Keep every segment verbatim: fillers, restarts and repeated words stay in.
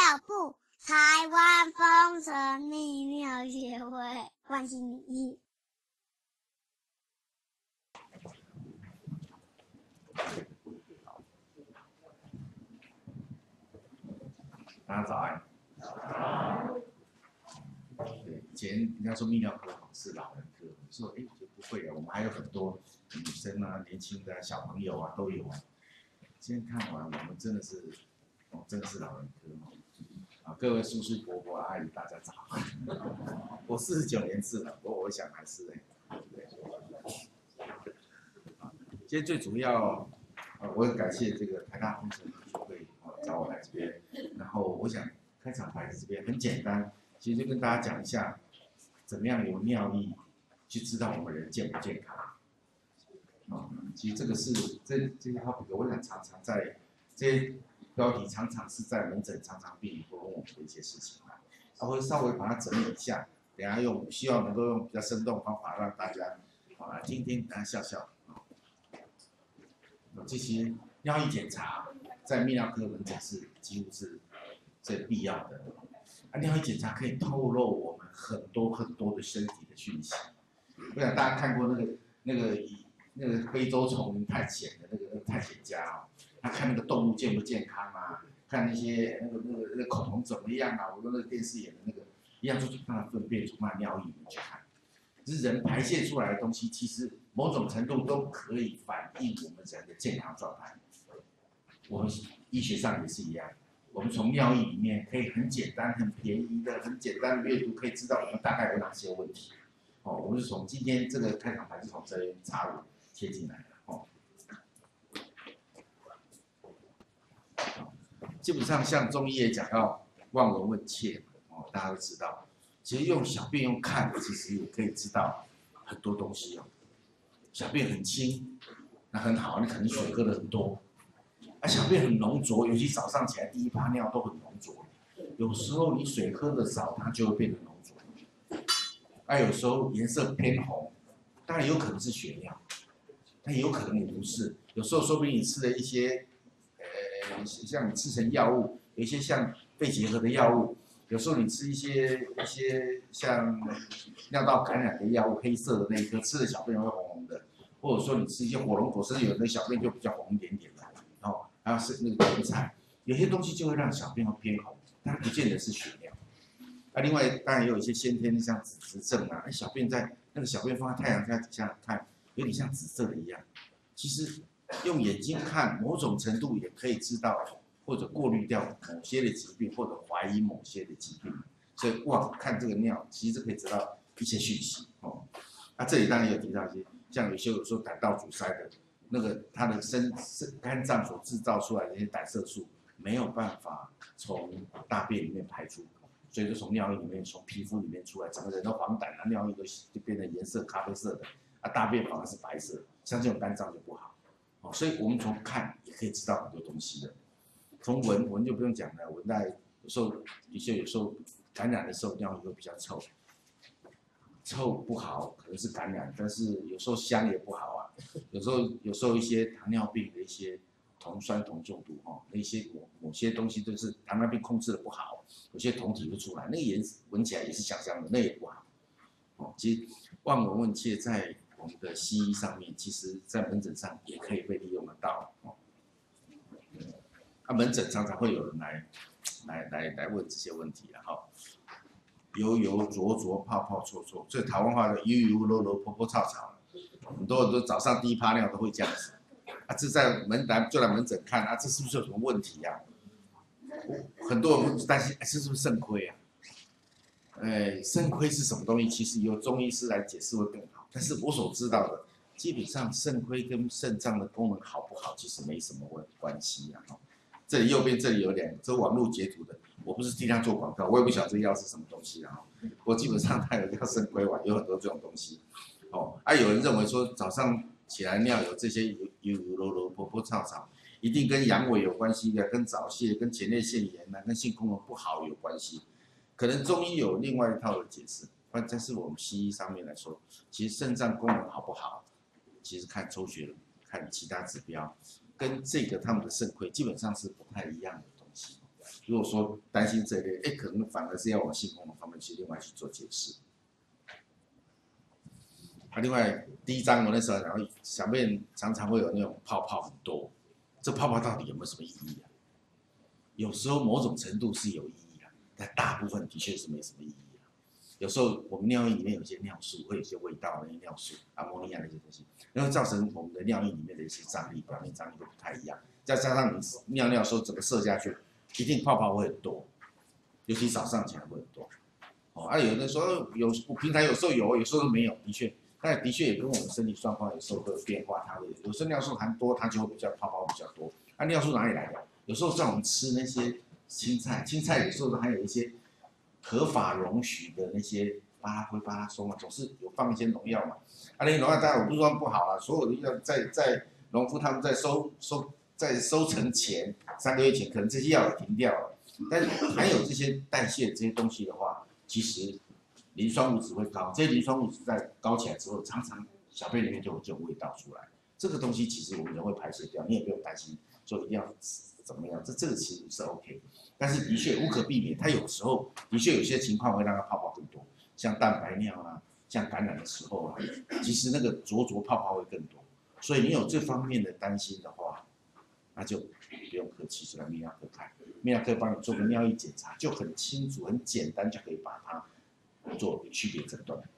教部台湾风尘泌尿协会关心你。 大家早安。对，以前人家说泌尿科是老人科，我说哎就不会啊，我们还有很多女生啊、年轻的、啊、小朋友啊都有啊。今天看完，我们真的是，哦，真的是老人科哦。啊，各位叔叔伯伯、阿姨，大家早。我四十九年次了，我我想还是哎，对。啊，今天最主要，呃，我很感谢这个台大工程研究会哦找我来这边，然后我想开场白这边很简单，其实就跟大家讲一下，怎么样由尿液去知道我们人健不健康。哦，其实这个是这这些 topic， 我想常常在这些标题常常是在门诊常常病人会问我们的一些事情啊，我会稍微把它整理一下，等下用希望能够用比较生动的方法让大家啊来听听，大家笑笑啊。这些尿液检查在泌尿科门诊是几乎是最必要的。啊，尿液检查可以透露我们很多很多的身体的讯息。我想大家看过那个那个以。那个非洲丛林探险的那个那个探险家哦，他看那个动物健不健康啊，看那些那个那个那个恐龙怎么样啊，我说那个电视演的那个一样，就是看它粪便从那尿液里面去看。只是人排泄出来的东西，其实某种程度都可以反映我们人的健康状态。我们医学上也是一样，我们从尿液里面可以很简单、很便宜的、很简单的阅读，可以知道我们大概有哪些问题。哦，我们是从今天这个开场白是从这边插入。贴进来了哦，基本上像中医也讲到望闻问切哦，大家都知道，其实用小便用看，其实也可以知道很多东西哦。小便很清，那很好，你可能水喝的很多；啊，小便很浓浊，尤其早上起来第一泡尿都很浓浊。有时候你水喝的少，它就会变得浓浊。啊，有时候颜色偏红，当然有可能是血尿。那有可能也不是，有时候说不定你吃了一些，呃，像你吃成药物，有一些像肺结核的药物，有时候你吃一些一些像尿道感染的药物，黑色的那一颗，吃了小便会红红的，或者说你吃一些火龙果，甚至有的小便就比较红一点点的，哦，还有是那个芹菜，有些东西就会让小便会偏红，但不见得是血尿。啊，另外当然也有一些先天的像紫质症啊，那小便在那个小便放在太阳底下看。有点像紫色的一样，其实用眼睛看，某种程度也可以知道或者过滤掉某些的疾病，或者怀疑某些的疾病。所以哇，看这个尿，其实可以知道一些讯息哦。那、啊、这里当然有提到一些，像有些有时候胆道阻塞的，那个它的身肝脏所制造出来的一些胆色素没有办法从大便里面排出，所以就从尿液里面、从皮肤里面出来，整个人的黄疸啊、尿液都就变成颜色咖啡色的。啊，大便反而是白色，像这种肝脏就不好，哦，所以我们从看也可以知道很多东西的。从闻闻就不用讲了，闻在有时候的确有时候感染的时候尿液会比较臭，臭不好可能是感染，但是有时候香也不好啊。有时候有时候一些糖尿病的一些酮酸酮中毒哦，那些某某些东西都是糖尿病控制的不好，有些酮体会出来，那个颜闻起来也是香香的，那也不好。哦，其实望闻问切在我们的西医上面，其实在门诊上也可以被利用得到。哦，啊，门诊常常会有人来来来来问这些问题了哈、哦，油油浊浊泡泡臭臭，所以台湾话的油油柔柔泼泼臭臭，很多人都早上第一泡尿都会这样子。啊，这在门来就来门诊看啊，这是不是有什么问题啊？很多人担心，哎，这是不是肾亏啊？哎，肾亏是什么东西？其实由中医师来解释会更好。但是我所知道的，基本上肾亏跟肾脏的功能好不好，其实没什么关系啊。这里右边这里有两个，这网络截图的，我不是替他做广告，我也不晓得这药是什么东西啊。我基本上它有叫肾亏丸，有很多这种东西。哦，啊，有人认为说早上起来尿有这些油油油柔柔、泼泼臭臭，一定跟阳痿有关系的，跟早泄、跟前列腺炎啊、跟性功能不好有关系。可能中医有另外一套的解释，但是我们西医上面来说，其实肾脏功能好不好，其实看抽血、看其他指标，跟这个他们的肾亏基本上是不太一样的东西。 如果说担心这一类，哎，可能反而是要往性功能方面去另外去做解释。啊，另外第一章我那时候然后小便常常会有那种泡泡很多，这泡泡到底有没有什么意义啊？有时候某种程度是有意义啊，但大部分的确是没什么意义啊。有时候我们尿液里面有些尿素，会有些味道，那些尿素、阿莫尼亚那些东西，然后造成我们的尿液里面的一些张力、表面张力都不太一样。再加上你尿尿的时候整个射下去，一定泡泡会很多，尤其早上起来会很多。哦，啊，有的时候有平常有时候有，有时候没有，的确，但的确也跟我们身体状况有时候会有变化，它会有时候尿素含多，它就会比较泡泡比较多。那、啊、尿素哪里来的？有时候像我们吃那些青菜，青菜有时候还有一些合法容许的那些巴拉圭、巴拉松啊，总是有放一些农药嘛。啊，那些农药当然我不是说不好啊，所有的药在在农夫他们在收收在收成前三个月前，可能这些药也停掉了，但是含有这些代谢这些东西的话，其实磷酸物质会高，这些磷酸物质在高起来之后，常常小便里面就有这种味道出来。这个东西其实我们人会排泄掉，你也不用担心说一定要怎么样，这这个其实是 OK， 但是的确无可避免，它有时候的确有些情况会让它泡泡更多，像蛋白尿啊，像感染的时候啊，其实那个浊浊泡泡会更多，所以你有这方面的担心的话，那就不用客气，就来泌尿科看，泌尿科帮你做个尿液检查，就很清楚、很简单，就可以把它做区别诊断。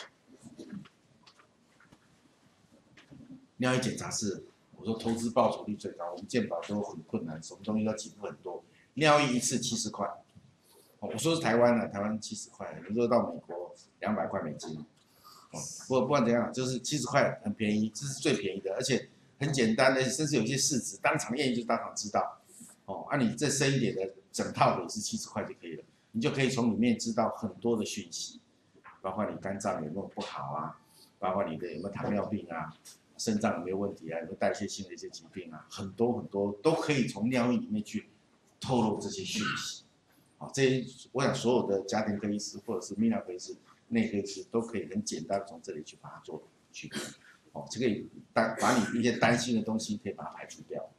尿液检查是我说投资报酬率最高，我们健保都很困难，什么东西要起步很多。尿液一次七十块，我说是台湾的，台湾七十块，你说到美国两百块美金，哦，不过不管怎样，就是七十块很便宜，这是最便宜的，而且很简单的，甚至有些市值当场验就当场知道。哦，啊，你再深一点的，整套的也是七十块就可以了，你就可以从里面知道很多的讯息，包括你肝脏有没有不好啊，包括你的有没有糖尿病啊。肾脏有没有问题啊？有没有代谢性的一些疾病啊？很多很多都可以从尿液里面去透露这些讯息。啊，这些我想所有的家庭科医师或者是泌尿科医师、内科医师都可以很简单从这里去把它做区别。哦，就可以担把你一些担心的东西可以把它排除掉。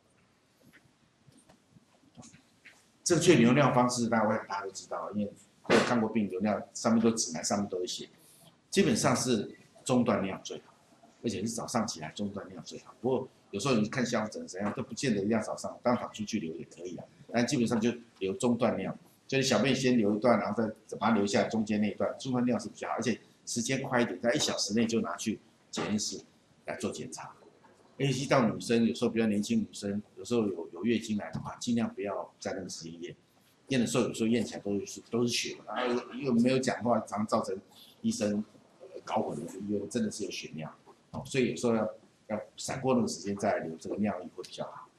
正确流尿方式，大家我想大家都知道，因为有看过病流尿上面都指南，上面都有写，基本上是中断尿最好。而且是早上起来中断尿最好。不过有时候你看消诊怎样都不见得一定要早上，当场出去流也可以啊。但基本上就流中断尿，就是小便先流一段，然后再把它留下中间那一段，中断尿是比较好，而且时间快一点，在一小时内就拿去检验室来做检查。尤其到女生，有时候比较年轻女生，有时候有有月经来的话，尽量不要在那个时间验。验的时候有时候验起来都是都是血，然后又没有讲话，常造成医生搞混了，因为真的是有血尿。哦，所以有时候要要闪过那个时间再来流这个尿液会比较好。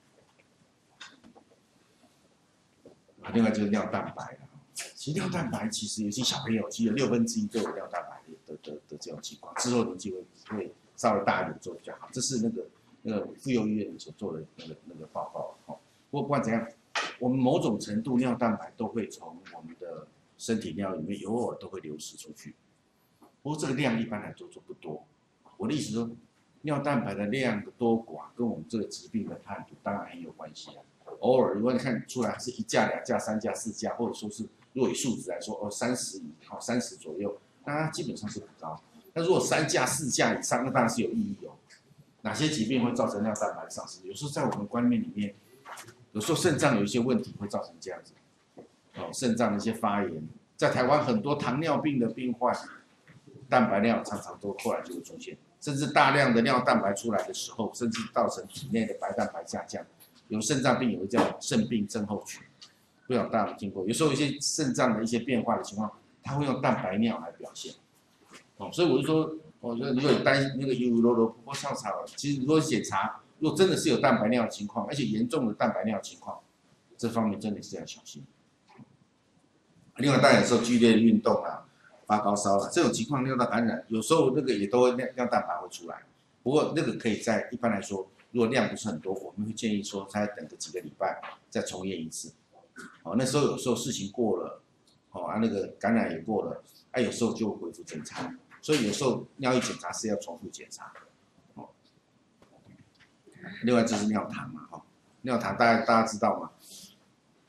啊，另外就是尿蛋白了。其实尿蛋白其实有些小朋友其实有六分之一都有尿蛋白的的 的, 的这种情况，之后年纪会会稍微大一点做比较好。这是那个那个妇幼医院所做的那个那个报告。哦，不过不管怎样，我们某种程度尿蛋白都会从我们的身体尿里面偶尔都会流失出去，不过这个量一般来说就不多。我的意思说，尿蛋白的量的多寡跟我们这个疾病的判读当然很有关系啊。偶尔如果你看出来是一价、两价、三价、四价，或者说是如果以数值来说，哦三十以好三十左右，那它基本上是不高。那如果三价、四价以上，那当然是有意义哦。哪些疾病会造成尿蛋白丧失？有时候在我们观念里面，有时候肾脏有一些问题会造成这样子，哦，肾脏的一些发炎，在台湾很多糖尿病的病患。蛋白尿常常都后来就会出现，甚至大量的尿蛋白出来的时候，甚至造成体内的白蛋白下降。有肾脏病有个叫肾病症候群，不知道大家有没有听过？有时候有一些肾脏的一些变化的情况，它会用蛋白尿来表现。哦，所以我就说，我说如果你担心那个油油罗罗、婆婆少少，其实如果检查，如果真的是有蛋白尿的情况，而且严重的蛋白尿的情况，这方面真的是要小心。另外，当然有时候剧烈的运动啊。发高烧了，这种情况尿道感染，有时候那个也都会尿尿蛋白会出来。不过那个可以在一般来说，如果量不是很多，我们会建议说，再等个几个礼拜再重验一次。哦，那时候有时候事情过了，哦啊那个感染也过了，啊有时候就恢复正常。所以有时候尿液检查是要重复检查。哦，另外就是尿糖嘛，哈、哦，尿糖大家大家知道吗？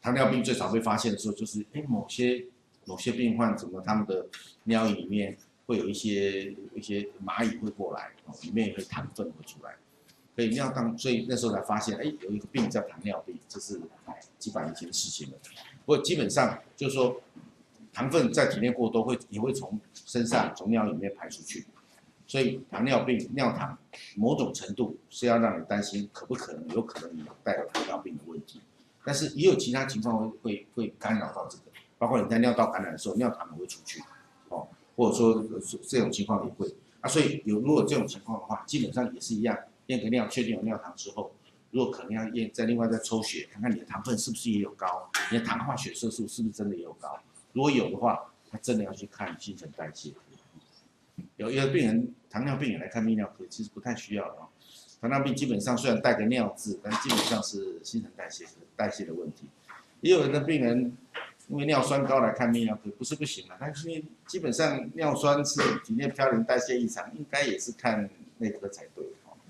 糖尿病最早被发现的时候，就是哎某些某些病患怎么他们的尿液里面会有一些一些蚂蚁会过来，哦，里面也会糖分会出来，所以尿糖，所以那时候才发现，哎，有一个病叫糖尿病，这是几百年前的事情了。不过基本上就是说，糖分在体内过多会也会从身上从尿里面排出去，所以糖尿病尿糖某种程度是要让你担心可不可能有可能你带有糖尿病的问题，但是也有其他情况会会会干扰到这个，包括你在尿道感染的时候，尿糖也会出去，哦，或者说这种情况也会啊，所以有如果这种情况的话，基本上也是一样，验个尿确定有尿糖之后。如果可能要验，再另外再抽血，看看你的糖分是不是也有高，你的糖化血色素是不是真的也有高。如果有的话，那真的要去看新陈代谢。有一个病人糖尿病也来看泌尿科，其实不太需要哦。糖尿病基本上虽然带个尿字，但基本上是新陈代谢代谢的问题。也有的病人因为尿酸高来看泌尿科，不是不行啊，但是因为基本上尿酸是体内嘌呤代谢异常，应该也是看内科才对。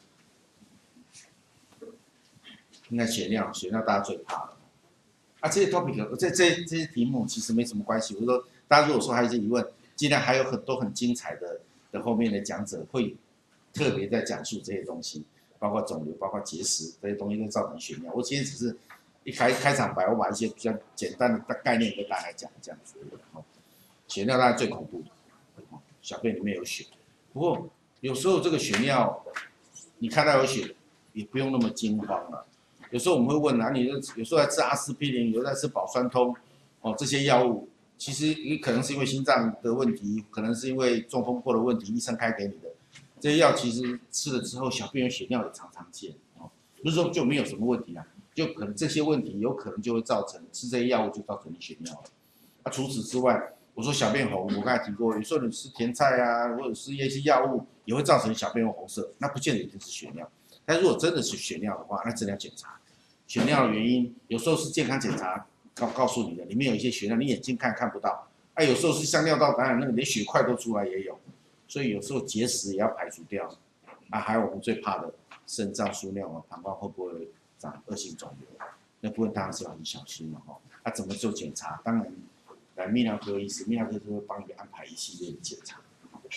应该血尿，血尿大家最怕了。啊，这些 topic， 这这这些题目其实没什么关系。我说，大家如果说还有一些疑问，尽量还有很多很精彩的的后面的讲者会特别在讲述这些东西，包括肿瘤、包括结石这些东西都造成血尿。我今天只是一开开场白，我把一些比较简单的概念跟大家讲这样子。血尿当然最恐怖的，小便里面有血。不过有时候这个血尿，你看到有血，也不用那么惊慌了。有时候我们会问啊，你有时候在吃阿司匹林，有时候在吃保酸通，哦，这些药物其实也可能是因为心脏的问题，可能是因为中风过的问题，医生开给你的。这些药其实吃了之后，小便有血尿也常常见，哦，不是说就没有什么问题啊，就可能这些问题有可能就会造成吃这些药物就造成你血尿了。啊，除此之外，我说小便红，我刚才提过，有时候你吃甜菜啊，或者吃一些药物也会造成小便红色，那不见得一定是血尿。但如果真的是血尿的话，那真的要检查。血尿的原因有时候是健康检查告告诉你的，里面有一些血尿，你眼睛看看不到。啊，有时候是像尿道感染那个连血块都出来也有，所以有时候结石也要排除掉。啊，还有我们最怕的肾脏输尿啊，膀胱会不会长恶性肿瘤？那部分当然是要很小心了哈。那、啊、怎么做检查？当然来泌尿科医师，泌尿科就会帮你安排一系列的检查。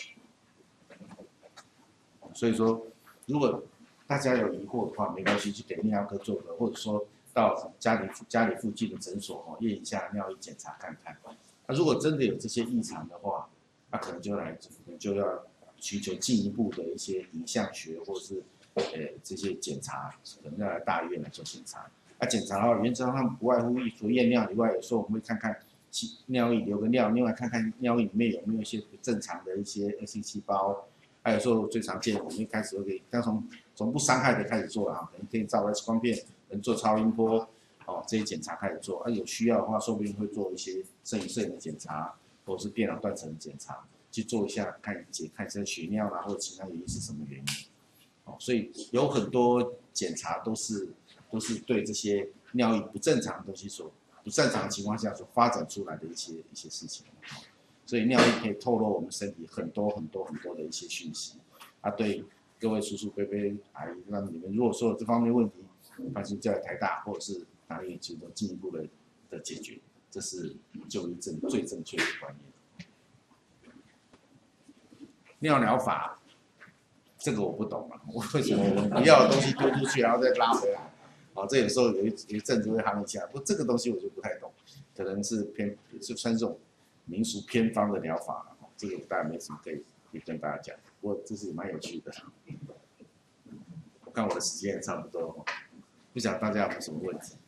所以说，如果大家有疑惑的话，没关系，去给泌尿科做个，或者说到家里家里附近的诊所哦，验一下尿液检查看看。那、啊、如果真的有这些异常的话，那、啊、可能就来可能就要寻求进一步的一些影像学或者是呃这些检查，可能要来大医院来做检查。那、啊、检查的话，原则上不外乎除验尿以外，有时候我们会看看尿液留个尿，另外看看尿液里面有没有一些不正常的一些恶性细胞。还有时候最常见，我们一开始会可以，刚从从不伤害的开始做啊，可能可以照 X 光片，能做超音波，哦，这些检查开始做。啊，有需要的话，说不定会做一些摄影摄影的检查，或者是电脑断层的检查，去做一下看解看一下血尿啦，或者其他原因是什么原因。哦，所以有很多检查都是都是对这些尿液不正常的东西所不正常的情况下所发展出来的一些一些事情。所以尿液可以透露我们身体很多很多很多的一些讯息，啊，对各位叔叔伯伯阿姨，那你们如果说有这方面问题，放心叫台大或者是哪里去做进一步的的解决，这是就医正最正确的观念。尿疗法，这个我不懂啊，我为什么我们不要的东西丢出去，然后再拉回来？哦，这有时候有一有一阵子会夯一下，不过这个东西我就不太懂，可能是偏是算这种民俗偏方的疗法，这个大概没什么可以可以跟大家讲，不过这是蛮有趣的。我看我的时间也差不多，不晓得大家有没有什么问题？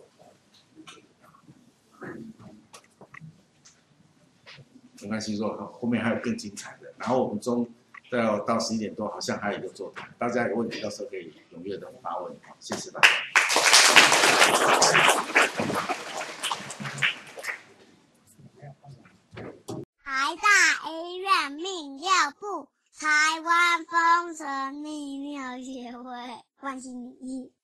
没关系，说后面还有更精彩的。然后我们中到到十一点多，好像还有一个座谈，大家有问题到时候可以踊跃的发问。好，谢谢大家。 台大医院泌尿部，台湾风尘泌尿协会，关心你。